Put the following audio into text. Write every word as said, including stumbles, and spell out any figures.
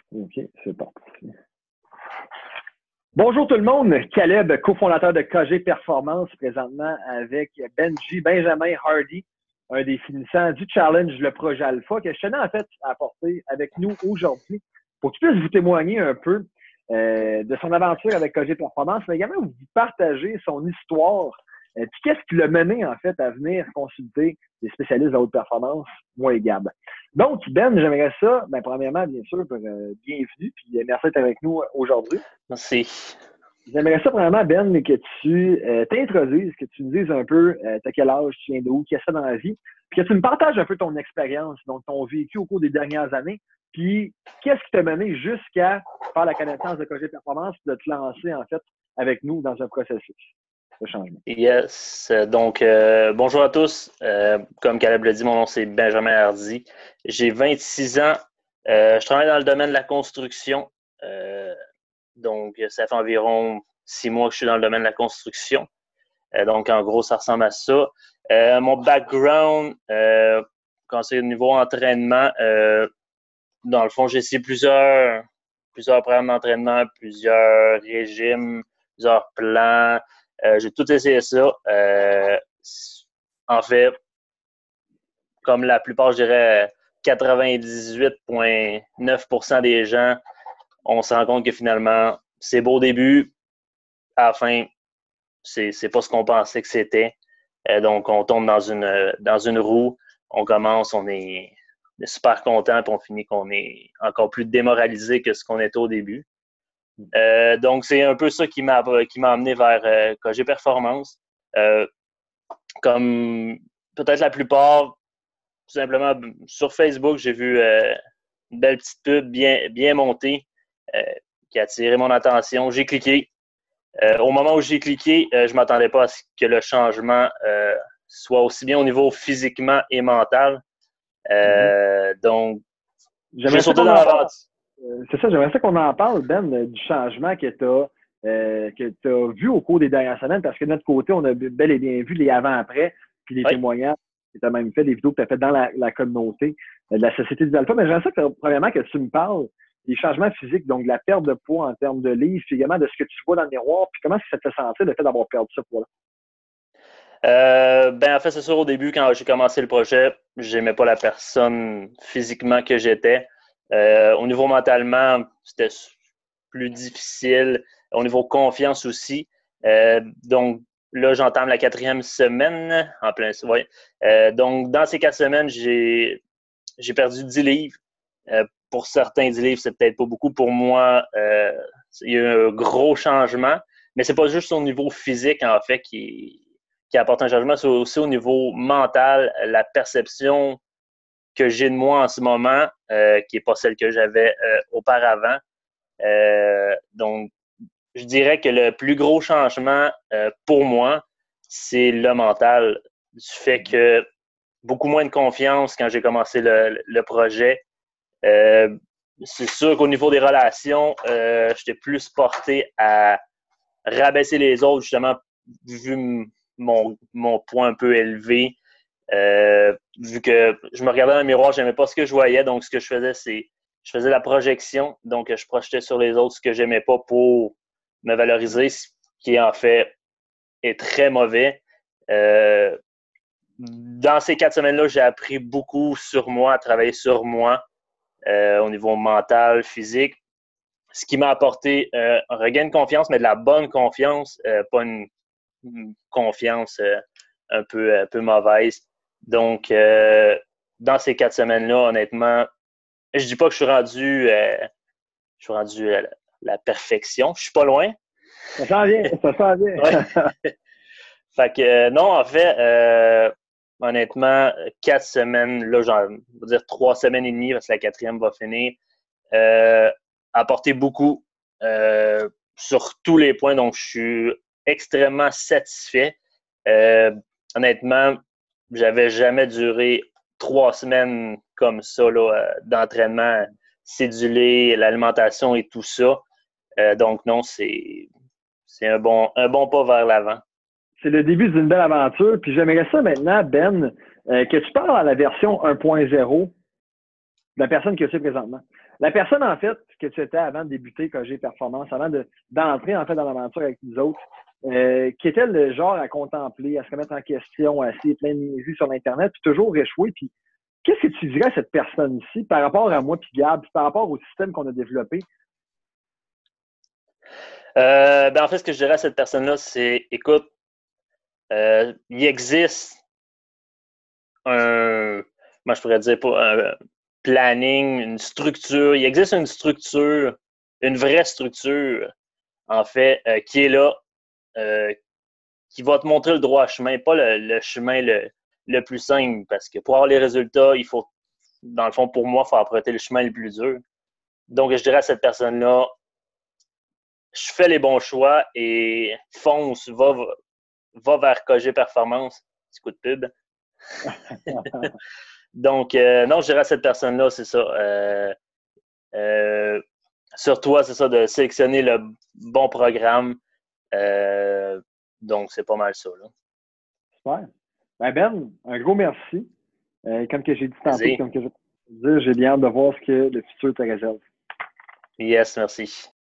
OK, c'est parti. Bonjour tout le monde, Caleb, cofondateur de K G Performance, présentement avec Benji Benjamin Hardy, un des finissants du challenge Le Projet Alpha, que je tenais en fait à apporter avec nous aujourd'hui pour qu'il puisse vous témoigner un peu euh, de son aventure avec K G Performance, mais également vous partager son histoire. Euh, puis qu'est-ce qui l'a mené en fait à venir consulter des spécialistes de haute performance, moi et Gab. Donc, Ben, j'aimerais ça, ben, premièrement, bien sûr, pour, euh, bienvenue, puis merci d'être avec nous aujourd'hui. Merci. J'aimerais ça, premièrement, Ben, que tu euh, t'introduises, que tu nous dises un peu euh, t'as quel âge, tu viens d'où, qu'est-ce que tu fais dans la vie, puis que tu me partages un peu ton expérience, donc ton vécu au cours des dernières années, puis qu'est-ce qui t'a mené jusqu'à faire la connaissance de K G Performance, puis de te lancer, en fait, avec nous dans un processus de changement. Yes. Donc, euh, bonjour à tous. Euh, comme Caleb l'a dit, mon nom, c'est Benjamin Hardy. J'ai vingt-six ans. Euh, je travaille dans le domaine de la construction. Euh, donc, ça fait environ six mois que je suis dans le domaine de la construction. Euh, donc, en gros, ça ressemble à ça. Euh, mon background, euh, quand c'est au niveau entraînement, euh, dans le fond, j'ai essayé plusieurs, plusieurs programmes d'entraînement, plusieurs régimes, plusieurs plans. Euh, j'ai tout essayé ça. Euh, en fait, comme la plupart, je dirais quatre-vingt-dix-huit virgule neuf pour cent des gens, on se rend compte que finalement, c'est beau au début, à la fin, c'est, c'est pas ce qu'on pensait que c'était. Euh, donc, on tombe dans une, dans une roue, on commence, on est, on est super content, puis on finit qu'on est encore plus démoralisé que ce qu'on était au début. Euh, donc, c'est un peu ça qui m'a, qui m'a amené vers euh, K G Performance. Euh, comme peut-être la plupart, tout simplement sur Facebook, j'ai vu euh, une belle petite pub bien, bien montée euh, qui a attiré mon attention. J'ai cliqué. Euh, au moment où j'ai cliqué, euh, je ne m'attendais pas à ce que le changement euh, soit aussi bien au niveau physiquement et mental. Euh, mm-hmm. Donc, j'ai sauté dans l'aventure. Euh, c'est ça, j'aimerais ça qu'on en parle, Ben, euh, du changement que tu as euh, que tu as vu au cours des dernières semaines, parce que de notre côté, on a bel et bien vu les avant-après, puis les oui. témoignages que tu as même fait, des vidéos que tu as faites dans la, la communauté de la Société du Alpha. Mais j'aimerais ça que, premièrement, que tu me parles des changements physiques, donc de la perte de poids en termes de livres, puis également de ce que tu vois dans le miroir, puis comment ça te fait sentir le fait d'avoir perdu ce poids-là? Euh, ben, en fait, c'est sûr, au début, quand j'ai commencé le projet, j'aimais pas la personne physiquement que j'étais. Euh, au niveau mentalement, c'était plus difficile. Au niveau confiance aussi. Euh, donc, là, j'entame la quatrième semaine en plein. Ouais. Euh, donc, dans ces quatre semaines, j'ai, j'ai perdu dix livres. Euh, pour certains, dix livres, c'est peut-être pas beaucoup. Pour moi, euh, il y a eu un gros changement. Mais c'est pas juste au niveau physique, en fait, qui, qui apporte un changement. C'est aussi au niveau mental, la perception que j'ai de moi en ce moment, euh, qui n'est pas celle que j'avais euh, auparavant. Euh, donc, je dirais que le plus gros changement euh, pour moi, c'est le mental. Du fait que beaucoup moins de confiance quand j'ai commencé le, le projet. Euh, c'est sûr qu'au niveau des relations, euh, j'étais plus porté à rabaisser les autres, justement, vu mon, mon point un peu élevé. Euh, vu que je me regardais dans le miroir, je n'aimais pas ce que je voyais. Donc, ce que je faisais, c'est je faisais la projection. Donc, je projetais sur les autres ce que j'aimais pas pour me valoriser, ce qui, en fait, est très mauvais. Euh, dans ces quatre semaines-là, j'ai appris beaucoup sur moi, à travailler sur moi euh, au niveau mental, physique. Ce qui m'a apporté euh, un regain de confiance, mais de la bonne confiance, euh, pas une, une confiance euh, un peu, un peu mauvaise. Donc, euh, dans ces quatre semaines-là, honnêtement, je dis pas que je suis rendu, euh, je suis rendu à la, la perfection. Je suis pas loin. Ça sent bien, ça sent bien. Ouais. Fait que, euh, non, en fait, euh, honnêtement, quatre semaines, là, j'en vais dire trois semaines et demie, parce que la quatrième va finir, euh, apporté beaucoup euh, sur tous les points. Donc, je suis extrêmement satisfait. Euh, honnêtement, j'avais jamais duré trois semaines comme ça là, d'entraînement cédulé, l'alimentation et tout ça. Euh, donc, non, c'est, c'est un bon, un bon pas vers l'avant. C'est le début d'une belle aventure. Puis j'aimerais ça maintenant, Ben, euh, que tu parles à la version un point zéro de la personne que tu es présentement. La personne, en fait, que tu étais avant de débuter K G Performance, avant de, d'entrer, en fait, dans l'aventure avec nous autres, euh, qui était le genre à contempler, à se remettre en question, à essayer plein de niaiseries sur l'Internet, puis toujours échouer, puis qu'est-ce que tu dirais à cette personne-ci par rapport à moi puis Gab, puis par rapport au système qu'on a développé? Euh, ben en fait, ce que je dirais à cette personne-là, c'est, écoute, euh, il existe un, moi je pourrais dire pas un planning, une structure. Il existe une structure, une vraie structure, en fait, euh, qui est là, euh, qui va te montrer le droit chemin, pas le, le chemin le, le plus simple, parce que pour avoir les résultats, il faut, dans le fond, pour moi, il faut emprunter le chemin le plus dur. Donc, je dirais à cette personne-là, je fais les bons choix et fonce, va, va vers K G Performance. Petit coup de pub. Donc, euh, non, je dirais à cette personne-là, c'est ça. Euh, euh, sur toi, c'est ça, de sélectionner le bon programme. Euh, donc, c'est pas mal ça. Là. Super. Ben, Ben, un gros merci. Euh, comme que j'ai dit tantôt, Vas-y. comme que je dire, j'ai bien hâte de voir ce que le futur te réserve. Yes, merci.